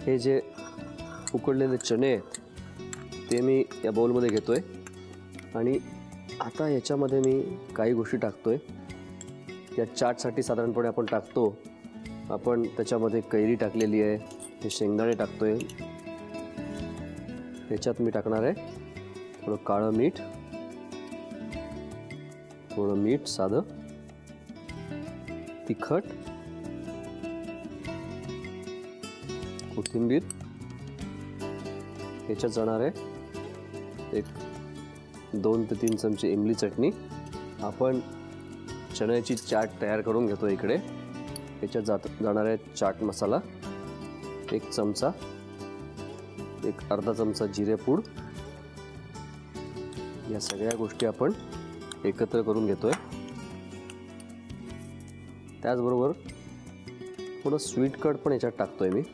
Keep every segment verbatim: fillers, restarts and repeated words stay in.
हे जे उकडलेले चणे आहेत ते मी या बाउलमध्ये घेतोय आणि आता याच्यामध्ये मी काही गोष्टी टाकतोय. त्या चाटसाठी साधारणपणे आपण टाकतो. आपण त्याच्यामध्ये कैरी टाकलेली आहे, हे शेंगदाणे टाकतोय. याच्यात मी टाकणार आहे थोडं काळं मीठ, थोडं मीठ साधं, तिखट, कोथिंबीर. याच्यात जाणार आहे एक दोन ते तीन चमचे इमली चटणी. आपण चण्याची चाट तयार करून घेतो इकडे. याच्यात जात जाणार आहे चाट मसाला एक चमचा, एक अर्धा चमचा जिरेपूड. या सगळ्या गोष्टी आपण एकत्र करून घेतोय. त्याचबरोबर थोडं स्वीट कट पण याच्यात टाकतोय मी.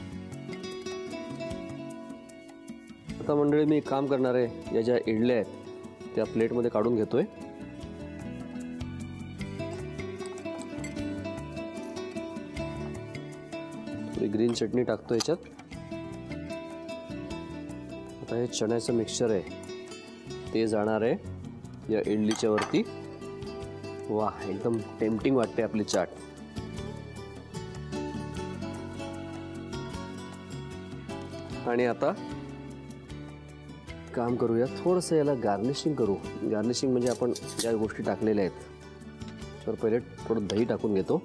आता मंडळी मी एक काम करणार आहे, या ज्या इडल्या आहेत त्या प्लेटमध्ये काढून घेतोय. थोडी ग्रीन चटणी टाकतो याच्यात. आता हे चण्याचं मिक्सचर आहे ते जाणार आहे या इडलीच्या वरती. वा, एकदम टेम्पटिंग वाटते आपली चाट. आणि आता काम करूया, थोडंसं याला गार्निशिंग करू. गार्निशिंग म्हणजे आपण ज्या गोष्टी टाकलेल्या आहेत तर पहिले थोडं दही टाकून घेतो.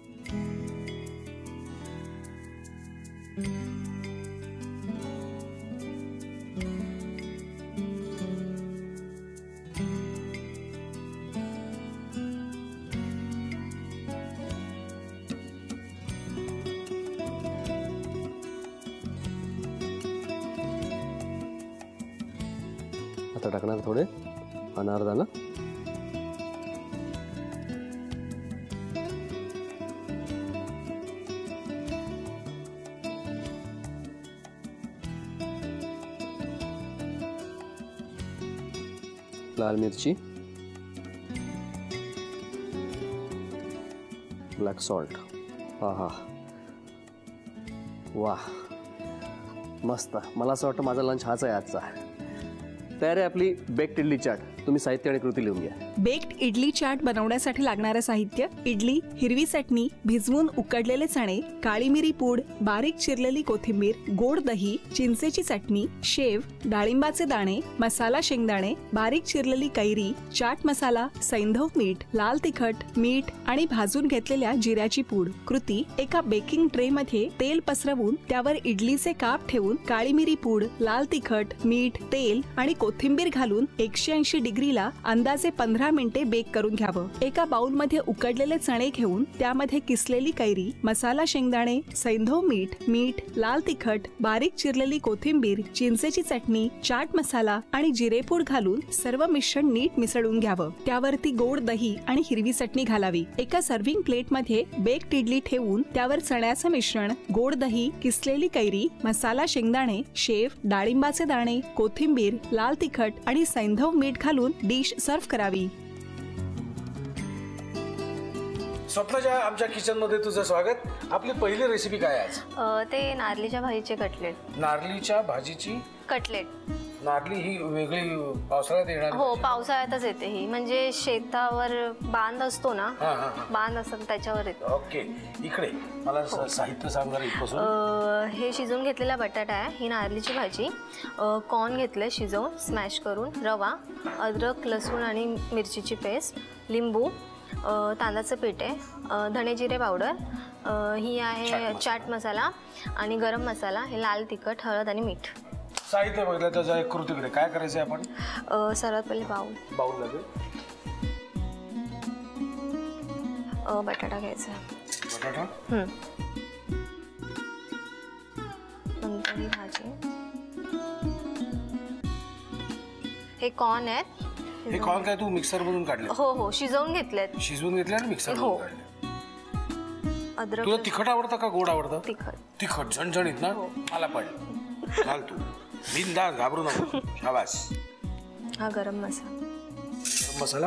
आता टाकणार थोडे अनारदाना. लाल मिरची, ब्लॅक सॉल्ट. हा हा, वाह, मस्त. मला असं वाटतं माझा लंच हाच आहे आजचा. तयार आहे आपली बेक्ड इडली चाट. तुम्ही साहित्य आणि कृती लिहून घ्या. बेक्ड इडली चाट बनवण्यासाठी लागणारे साहित्य: इडली, हिरवी चटणी, भिजवून उकडलेले चणे, काळी मिरी पूड, बारीक चिरलेली कोथिंबीर, गोड दही, चिंचेची चटणी, शेव, डाळिंबाचे दाणे, मसाला शेंगदाणे, बारीक चिरलेली कैरी, चाट मसाला, सैंधव मीठ, लाल तिखट, मीठ आणि भाजून घेतलेल्या जिऱ्याची पूड. कृती: एका बेकिंग ट्रे मध्ये तेल पसरवून त्यावर इडलीचे काप ठेवून काळी मिरी पूड, लाल तिखट, मीठ, तेल आणि कोथिंबीर घालून एकशे ऐंशी डिग्रीला अंदाजे पंधरा मिनिटे बेक करून घ्यावं. एका बाउल मध्ये उकडलेले चणे घेऊन त्यामध्ये किसलेली कैरी, मसाला शेंगदाणे, सैंधव मीठ, मीठ, लाल तिखट, बारीक चिरलेली कोथिंबीर, चिंचेची चटणी, चाट मसाला आणि जिरेपूड घालून सर्व मिश्रण नीट मिसळून घ्यावं. त्यावरती गोड दही आणि हिरवी चटणी घालावी. एका सर्व्हिंग प्लेट मध्ये बेक्ड इडली ठेवून त्यावर चण्याचं मिश्रण, गोड दही, किसलेली कैरी, मसाला शेंगदाणे, शेव, डाळिंबाचे दाणे, कोथिंबीर, लाल तिखट आणि सैंधव मीठ घालून डिश सर्व्ह करावी. स्वप्नाच्या आमच्या किचन मध्ये तुझं स्वागत. आपली पहिली रेसिपी काय आज? ते नारलीच्या भाजीचे कटलेट. नारलीच्या भाजीची कटलेट. नारली ही वेगळी पावसाळ्यात येणार? हो, पावसाळ्यातच येते ही. म्हणजे शेतावर बांध असतो ना, बांध असतात त्याच्यावर येते. ओके, इकडे मला साहित्य सांग जरा इथपासून. हे शिजवून घेतलेला बटाटा आहे, ही नारलीची भाजी. कॉर्न घेतले शिजवून स्मॅश करून, रवा, अद्रक, लसूण आणि मिरचीची पेस्ट, लिंबू, तांदळाचं पीठ आहे, धणे जिरे पावडर, ही आहे चाट मसाला आणि गरम मसाला, हे लाल तिखट, हळद आणि मीठ. साहित्य बघितलं त्याच्या एक कृतीकडे काय करायचं आहे आपण? सर्वात पहिले बाउल बाउल लागेल. बटाटा घ्यायचा. बटाटा. नंतर ही भाजी. हे कॉर्न आहेत. हे कॉर्न काय तू मिक्सर मधून काढले? हो हो, शिजवून घेतलेत. शिजवून घेतले आणि मिक्सर मधून काढले. अद्रक. तुला तिखट आवडतं का गोड आवडतं? तिखट. तिखट झणझणीत ना? मला पण घाल तू. बिनधास्त, घाबरू नको. शाबास. हा गरम मसाला. गरम मसाला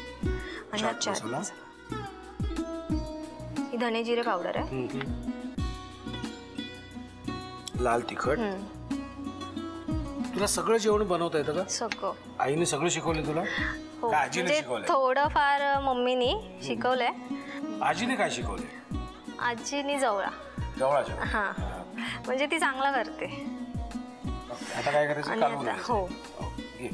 आणि हा चाट मसाला. ही धणे जिरे पावडर आहे. लाल तिखट. तुला सगळं जेवण बनवता येतं का? सगळं. आईने सगळं शिकवलं तुला? हो का आजीने म्हणजे शिकवलंय? थोडंफार मम्मीनी शिकवलंय. आजीने काय शिकवलंय? आजीनी जवळा. जवळाच्या. हा म्हणजे ती चांगला करते. आता काय करायचं? आणि काढून आता घ्यायचं. हो घे.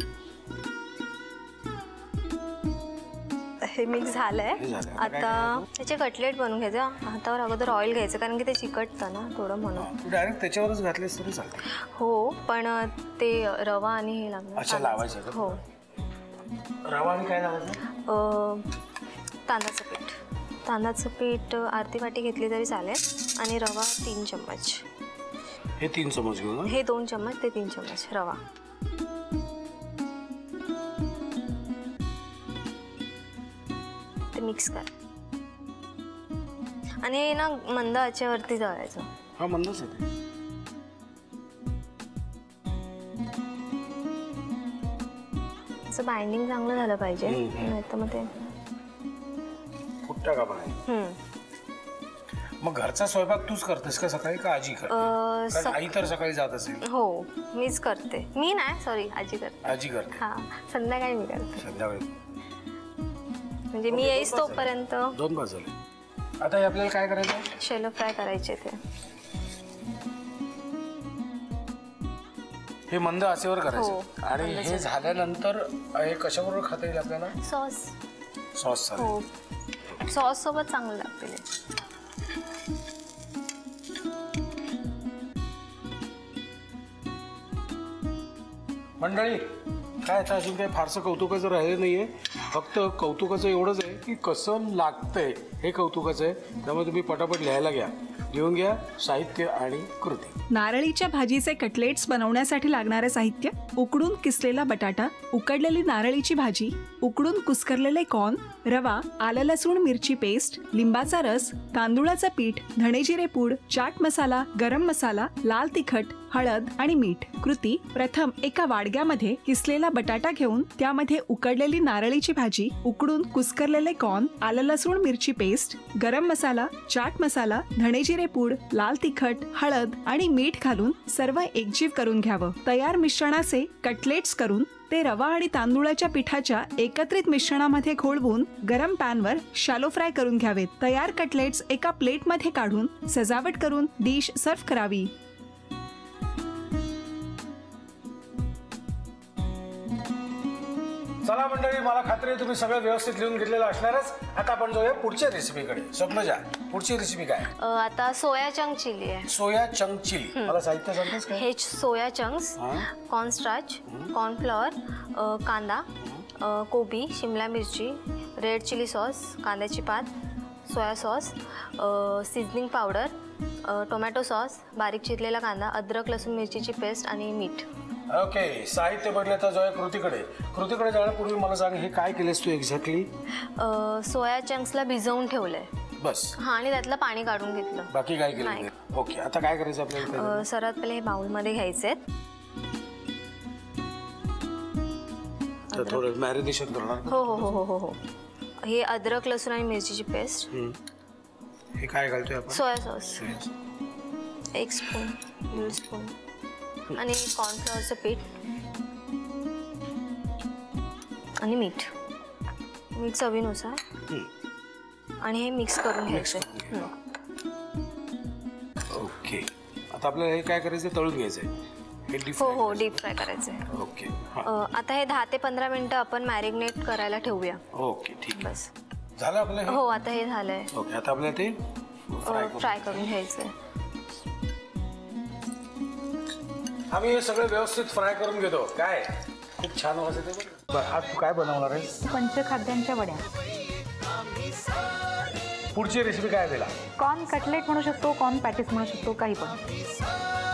हे मिक्स झालंय. हे झालंय. आता काय आता त्याचे कटलेट बनवून घ्यायचं. हातावर अगोदर ऑइल घ्यायचं कारण की ते चिकटतं ना थोडं म्हणून. तू डायरेक्ट त्याच्यावरच घातलेस तरी चालते. हो पण ते रवा आणि हे लागणार. अच्छा, लावायचं का? हो. रवा आणि काय लावायचं? अं, तांदळाचं पीठ. तांदळाचं पीठ अर्धी वाटी घेतली तरी चालेल आणि रवा तीन चम्मच. हे तीन चमच घेऊ ना? हे दोन चम्मच ते तीन चम्मच रवा. ते मिक्स कर आणि हे ना मंद आचेवरती तळायचं. हा मंदच आहे ते. असं बाइंडिंग चांगलं झालं पाहिजे हम्म. नाही तर मग ते फुटता का पण? हम्म. मग घरचा स्वयंपाक तूच करतेस का सकाळी का आजी करते? अं, कारण स- आई तर सकाळी जात असेल. हो मीच करते. मी नाही सॉरी आजी करते. आजी करते हा संध्याकाळी मी करते संध्याकाळी. म्हणजे मी येईस तोपर्यंत. दोन पाच झाले. आता हे आपल्याला काय करायचं? शेलो फ्राय करायचे ते. हे मंद आचेवर हो, करायचं आणि मंद हे आचेवर. झाल्यानंतर हे कशाबरोबर खाता येईल आपल्याला? सॉस. सॉस चालेल. हो सॉस सोबत चांगलं लागते ते. मंडळी काय आता अजून काही फारसं कौतुकाचं राहिलं नाहीये. फक्त कौतुकाचं एवढंच आहे की कसं लागतंय हे कौतुकाचं आहे. त्यामुळे तुम्ही पटापट लिहायला घ्या. लिहून घ्या साहित्य आणि कृती. नारळीच्या भाजीचे कटलेट्स बनवण्यासाठी लागणारे साहित्य: उकडून किसलेला बटाटा, उकडलेली नारळीची भाजी, उकडून कुस्करलेले कॉर्न, रवा, आलं लसूण मिरची पेस्ट, लिंबाचा रस, तांदूळाचं पीठ, धणेजिरे पूड, चाट मसाला, गरम मसाला, लाल तिखट, हळद आणि मीठ. कृती: प्रथम एका वाडग्यामध्ये किसलेला बटाटा घेऊन त्यामध्ये उकडलेली नारळीची भाजी, उकडून कुस्करलेले कॉर्न, आलं लसूण मिरची पेस्ट, गरम मसाला, चाट मसाला, धणेजिरे पूड, लाल तिखट, हळद आणि मीठ घालून सर्व एकजीव करून घ्यावं. तयार मिश्रणाचे कटलेट्स करून ते रवा आणि तांदूळाच्या पिठाच्या एकत्रित मिश्रणामध्ये घोळवून गरम पॅनवर शॅलो फ्राय करून घ्यावेत. तयार कटलेट्स एका प्लेटमध्ये काढून सजावट करून डिश सर्व्ह करावी. चला मंडळी, मला खात्री आहे तुम्ही सगळं व्यवस्थित लिहून घेतलेलं असणारच. आता आपण जाऊया पुढच्या रेसिपीकडे. स्वप्नजा, पुढची रेसिपी काय? अ, आता सोया चंक चिली आहे. Soya chunk chilli. मला साहित्य सांगतेस का? हे सोया चंक्स, हा. कॉर्नस्टार्च, कॉर्नफ्लॉवर, अ, कांदा, अ, कोबी, शिमला मिरची, रेड चिली सॉस, कांद्याची पात, सोया सॉस, सीझनिंग पावडर, अ, टोमॅटो सॉस, बारीक चिरलेला कांदा, अद्रक लसूण मिरचीची पेस्ट आणि मीठ. ओके, साहित्य बघले तर जाऊया कृतीकडे. कृतीकडे जाण्यापूर्वी मला सांग, हे काय केलेस तू एक्झॅक्टली? अ, सोया चंक्सला भिजवून ठेवलंय. बस, हा आणि त्यातलं पाणी काढून घेतलं. बाकी काय केलं नाही. नाही? ओके, आता काय करायचं आपल्याला? अ, सर्वात पहिले हे बाउलमध्ये घ्यायचे. तर थोडं मॅरिनेशन करणार. हो हो हो हो हो हो हे अद्रक लसूण आणि मिरचीची पेस्ट. हे काय घालतोय आपण? सोया सॉस एक स्पून, दीड स्पून आणि कॉर्नफ्लॉवरचं पीठ आणि मीठ. मीठ चवीनुसार आणि हे मिक्स करून घ्यायचं. ओके, आता आपल्याला हे काय करायचं? तळून घ्यायचंय. हे डीप हो हो डीप फ्राय करायचं आहे. ओके. आता हे दहा ते पंधरा मिनिटं आपण मॅरिनेट करायला ठेवूया. ओके, ठीक आहे. बस झालं आपलं हे? हो आता हे झालंय. ओके, आता आपल्याला ते फ्राय फ्राय करून घ्यायचंय. आम्ही हे सगळं व्यवस्थित फ्राय करून घेतो. काय खूप छान वाजत आहे बरं. बरं, आज तू काय बनवणार आहेस? पंचखाद्यांच्या वड्या. पुढची रेसिपी काय दिला? कॉर्न कटलेट म्हणू शकतो, कॉर्न पॅटीस म्हणू शकतो, काही पण.